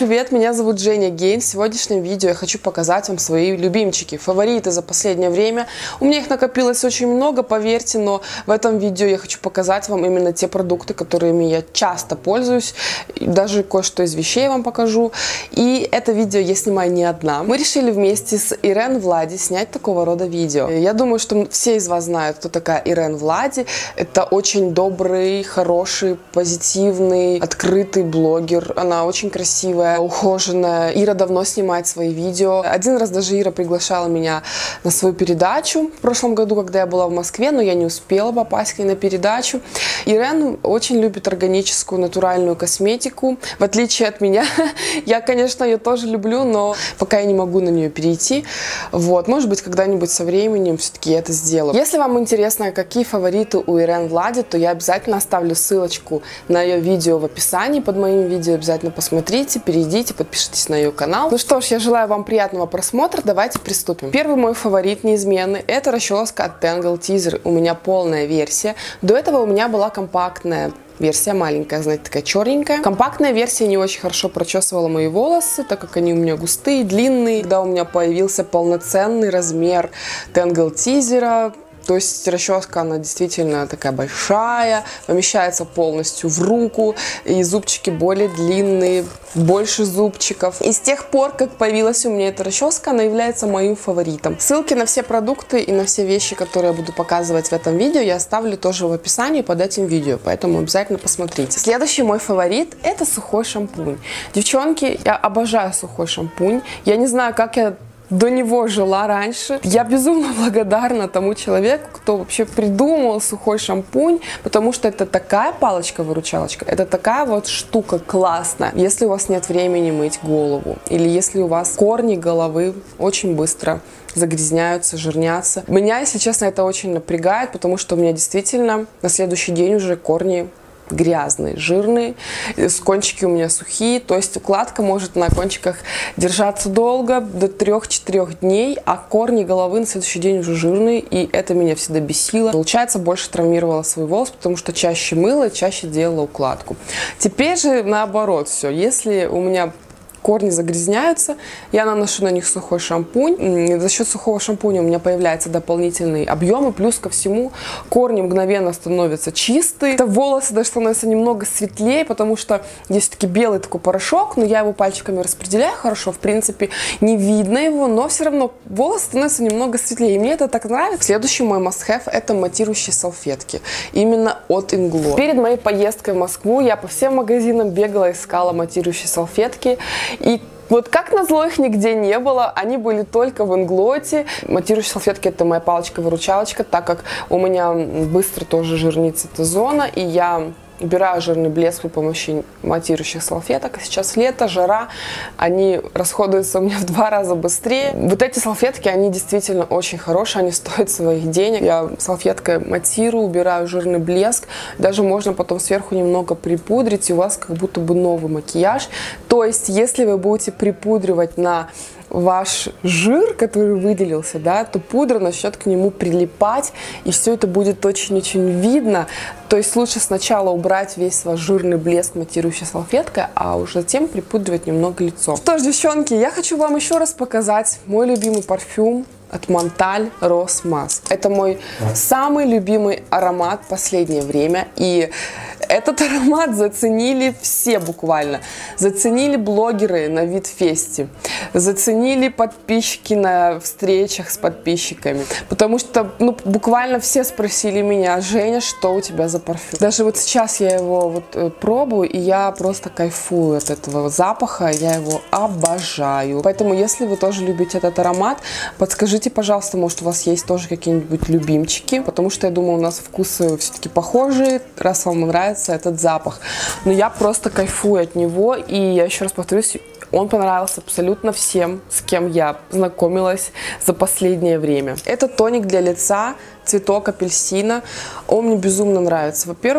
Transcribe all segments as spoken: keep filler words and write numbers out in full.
привет! Меня зовут Женя Гейн. В сегодняшнем видео я хочу показать вам свои любимчики, фавориты за последнее время. У меня их накопилось очень много, поверьте, но в этом видео я хочу показать вам именно те продукты, которыми я часто пользуюсь. Даже кое-что из вещей я вам покажу. И это видео я снимаю не одна. Мы решили вместе с Ирен Влади снять такого рода видео. Я думаю, что все из вас знают, кто такая Ирен Влади. Это очень добрый, хороший, позитивный, открытый блогер. Она очень красивая, ухоженная. Ира давно снимает свои видео. Один раз даже Ира приглашала меня на свою передачу в прошлом году, когда я была в Москве, но я не успела попасть к ней на передачу. Ирен очень любит органическую, натуральную косметику. В отличие от меня, я, конечно, ее тоже люблю, но пока я не могу на нее перейти. Вот, может быть, когда-нибудь со временем все-таки я это сделаю. Если вам интересно, какие фавориты у Ирен Влади, то я обязательно оставлю ссылочку на ее видео в описании под моим видео. Обязательно посмотрите, перейдите, подпишитесь на ее канал. Ну что ж, я желаю вам приятного просмотра. Давайте приступим. Первый мой фаворит неизменный — это расческа от Tangle Teezer. У меня полная версия. До этого у меня была компактная версия, маленькая, знаете, такая черненькая. Компактная версия не очень хорошо прочесывала мои волосы, так как они у меня густые, длинные. Когда у меня появился полноценный размер Tangle Teezer, то есть расческа, она действительно такая большая, помещается полностью в руку, и зубчики более длинные, больше зубчиков. И с тех пор, как появилась у меня эта расческа, она является моим фаворитом. Ссылки на все продукты и на все вещи, которые я буду показывать в этом видео, я оставлю тоже в описании под этим видео, поэтому обязательно посмотрите. Следующий мой фаворит — это сухой шампунь. Девчонки, я обожаю сухой шампунь. Я не знаю, как я до него жила раньше. Я безумно благодарна тому человеку, кто вообще придумал сухой шампунь, потому что это такая палочка-выручалочка, это такая вот штука классная. Если у вас нет времени мыть голову, или если у вас корни головы очень быстро загрязняются, жирнятся. Меня, если честно, это очень напрягает, потому что у меня действительно на следующий день уже корни грязные, жирные, кончики у меня сухие, то есть укладка может на кончиках держаться долго, до трех-четырех дней, а корни головы на следующий день уже жирные, и это меня всегда бесило. Получается, больше травмировала свой волос, потому что чаще мыла, чаще делала укладку. Теперь же наоборот все, если у меня корни загрязняются, я наношу на них сухой шампунь. За счет сухого шампуня у меня появляется дополнительный объем, и плюс ко всему корни мгновенно становятся чистые. Это волосы даже становятся немного светлее, потому что есть таки белый такой порошок, но я его пальчиками распределяю хорошо, в принципе, не видно его, но все равно волосы становятся немного светлее, и мне это так нравится. Следующий мой must-have — это матирующие салфетки, именно от Inglot. Перед моей поездкой в Москву я по всем магазинам бегала, искала матирующие салфетки. И вот как назло их нигде не было, они были только в Инглоте. Матирующие салфетки — это моя палочка-выручалочка, так как у меня быстро тоже жирнится эта зона, и я убираю жирный блеск при помощи матирующих салфеток. Сейчас лето, жара, они расходуются у меня в два раза быстрее. Вот эти салфетки, они действительно очень хорошие, они стоят своих денег. Я салфеткой матирую, убираю жирный блеск. Даже можно потом сверху немного припудрить, и у вас как будто бы новый макияж. То есть, если вы будете припудривать на ваш жир, который выделился, да, то пудра начнет к нему прилипать, и все это будет очень-очень видно. То есть лучше сначала убрать весь ваш жирный блеск матирующей салфеткой, а уже затем припудривать немного лицо. Что ж, девчонки, я хочу вам еще раз показать мой любимый парфюм от Монталь Rose Mask. Это мой самый любимый аромат в последнее время, и этот аромат заценили все буквально. Заценили блогеры на Витфесте, заценили подписчики на встречах с подписчиками, потому что ну, буквально все спросили меня: Женя, что у тебя за парфюм? Даже вот сейчас я его вот э, пробую, и я просто кайфую от этого запаха, я его обожаю. Поэтому, если вы тоже любите этот аромат, подскажите, пожалуйста, может, у вас есть тоже какие-нибудь любимчики, потому что я думаю, у нас вкусы все-таки похожие, раз вам нравится этот запах. Но я просто кайфую от него, и я еще раз повторюсь, он понравился абсолютно всем, с кем я знакомилась за последнее время. Это тоник для лица, цветок апельсина. Он мне безумно нравится. Во-первых,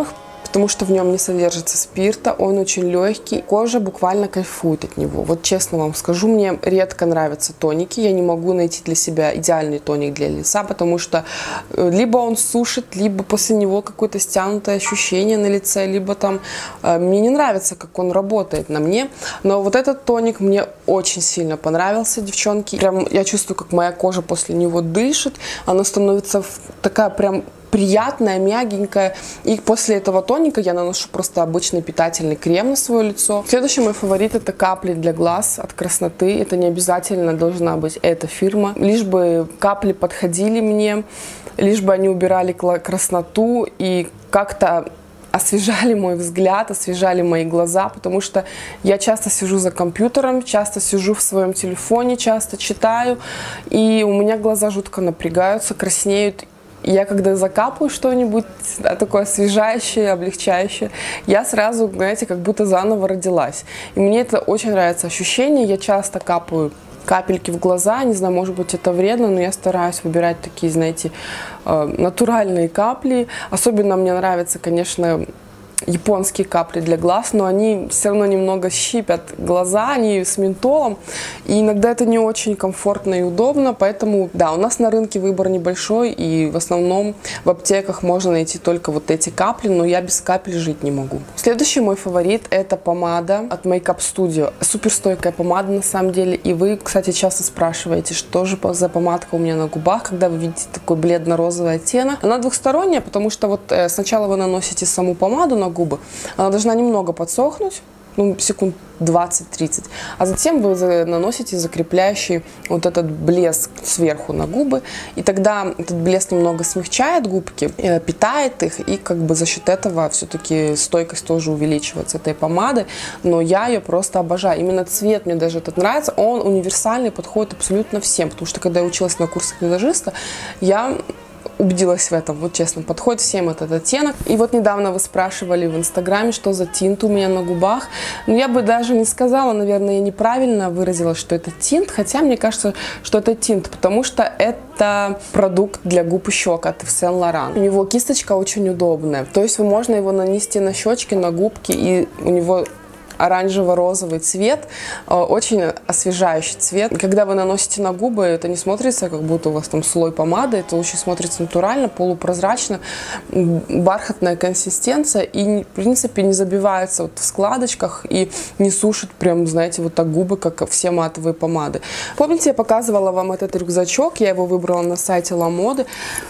потому что в нем не содержится спирта, он очень легкий, кожа буквально кайфует от него. Вот честно вам скажу, мне редко нравятся тоники, я не могу найти для себя идеальный тоник для лица, потому что либо он сушит, либо после него какое-то стянутое ощущение на лице, либо там э, мне не нравится, как он работает на мне. Но вот этот тоник мне очень сильно понравился, девчонки. Прям я чувствую, как моя кожа после него дышит, она становится такая прям приятная, мягенькая. И после этого тоника я наношу просто обычный питательный крем на свое лицо. Следующий мой фаворит — это капли для глаз от Красноты. Это не обязательно должна быть эта фирма. Лишь бы капли подходили мне, лишь бы они убирали красноту и как-то освежали мой взгляд, освежали мои глаза, потому что я часто сижу за компьютером, часто сижу в своем телефоне, часто читаю, и у меня глаза жутко напрягаются, краснеют. Я когда закапаю что-нибудь, да, такое освежающее, облегчающее, я сразу, знаете, как будто заново родилась. И мне это очень нравится ощущение. Я часто капаю капельки в глаза, не знаю, может быть, это вредно, но я стараюсь выбирать такие, знаете, натуральные капли. Особенно мне нравятся, конечно, японские капли для глаз, но они все равно немного щипят глаза, они с ментолом, и иногда это не очень комфортно и удобно, поэтому, да, у нас на рынке выбор небольшой, и в основном в аптеках можно найти только вот эти капли, но я без капель жить не могу. Следующий мой фаворит — это помада от Makeup Studio. Суперстойкая помада на самом деле, и вы, кстати, часто спрашиваете, что же за помадка у меня на губах, когда вы видите такой бледно-розовый оттенок. Она двухсторонняя, потому что вот э, сначала вы наносите саму помаду на губы, она должна немного подсохнуть, ну, секунд двадцать-тридцать, а затем вы наносите закрепляющий вот этот блеск сверху на губы, и тогда этот блеск немного смягчает губки, питает их, и как бы за счет этого все-таки стойкость тоже увеличивается этой помады, но я ее просто обожаю. Именно цвет мне даже этот нравится, он универсальный, подходит абсолютно всем, потому что когда я училась на курсах визажиста, я убедилась в этом, вот честно, подходит всем этот оттенок. И вот недавно вы спрашивали в инстаграме, что за тинт у меня на губах. Но я бы даже не сказала, наверное, я неправильно выразила, что это тинт, хотя мне кажется, что это тинт, потому что это продукт для губ и щек от Yves Saint Laurent. У него кисточка очень удобная, то есть вы можно его нанести на щечки, на губки, и у него оранжево-розовый цвет, очень освежающий цвет. Когда вы наносите на губы, это не смотрится, как будто у вас там слой помады, это очень смотрится натурально, полупрозрачно, бархатная консистенция, и, в принципе, не забивается вот в складочках и не сушит прям, знаете, вот так губы, как все матовые помады. Помните, я показывала вам этот рюкзачок, я его выбрала на сайте Ламоды.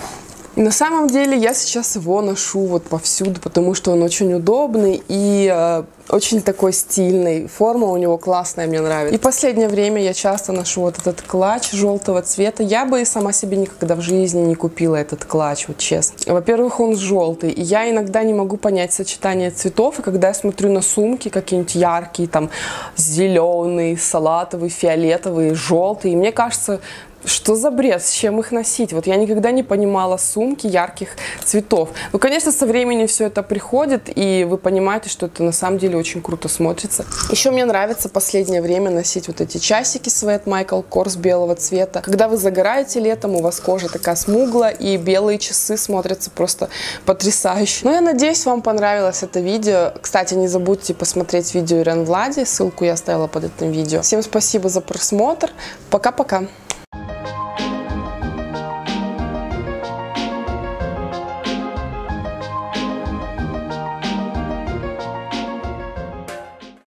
На самом деле я сейчас его ношу вот повсюду, потому что он очень удобный и э, очень такой стильный. Форма у него классная, мне нравится. И в последнее время я часто ношу вот этот клатч желтого цвета. Я бы и сама себе никогда в жизни не купила этот клатч, вот честно. Во-первых, он желтый, и я иногда не могу понять сочетание цветов, и когда я смотрю на сумки какие-нибудь яркие, там зеленый, салатовый, фиолетовый, желтый, и мне кажется, что за бред, с чем их носить? Вот я никогда не понимала сумки ярких цветов. Ну, конечно, со временем все это приходит, и вы понимаете, что это на самом деле очень круто смотрится. Еще мне нравится в последнее время носить вот эти часики свои от Michael Kors белого цвета. Когда вы загораете летом, у вас кожа такая смуглая, и белые часы смотрятся просто потрясающе. Ну, я надеюсь, вам понравилось это видео. Кстати, не забудьте посмотреть видео Ирен Влади, ссылку я оставила под этим видео. Всем спасибо за просмотр. Пока-пока.